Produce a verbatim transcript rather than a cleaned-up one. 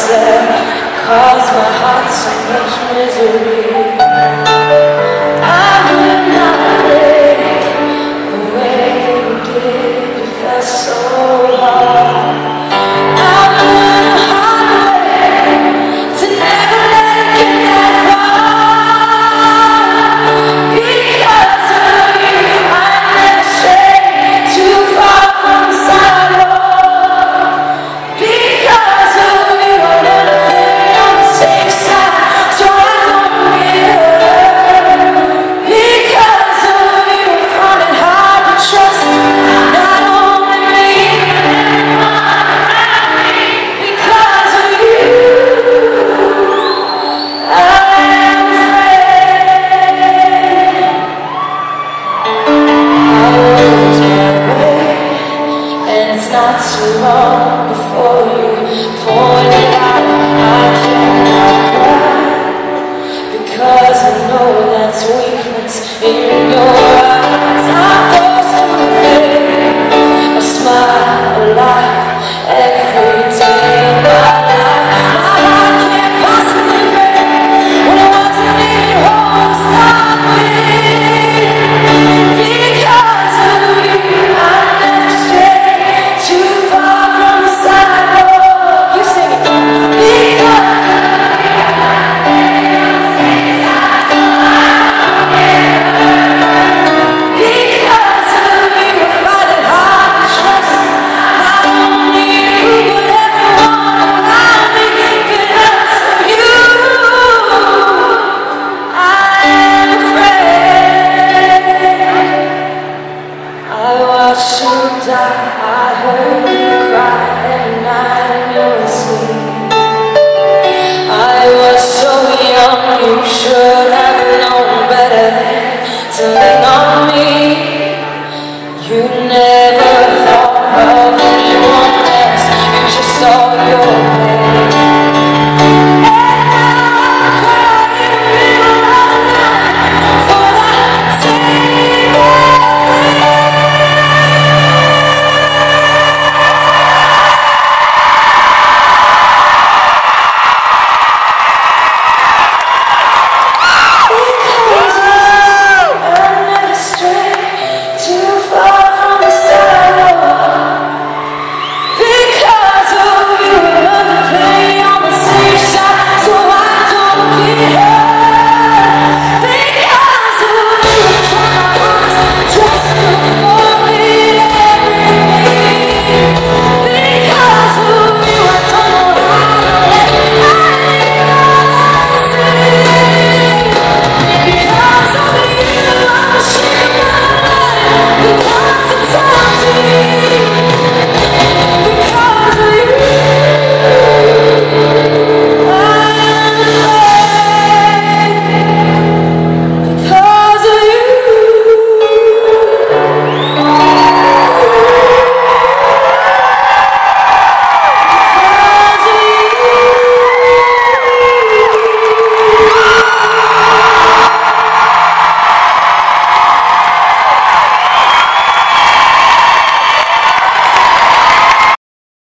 said caused my heart so much misery. I would not break the way you did. You felt so hard. I learned the hard way to never let it get that far. Because of you, I never strayed too far from the sidewalk. Because of you, I never played on the safe side, so I don't get hurt. Because of you, I found it hard to trust not only me, because of you, I am afraid. I lose my way, and it's not too long before you point it out. I cannot cry, because I know that's weakness in your eyes. I'm forced to fake a smile, a laugh every day of my life. My heart can't possibly break when it wasn't even whole to start with. Because of you, I never strayed too far from the sidewalk. You sing it. Because Because of you, I find it hard to trust not only you, but everyone around me. Because of you, I am afraid. I watched you die, I heard you cry every night in your sleep. I was so young, you should